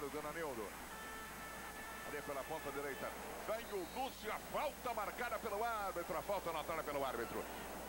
adversário, Dona Nildo. Ali pela ponta direita. Vem o Lúcio, a falta marcada pelo árbitro. A falta notada pelo árbitro.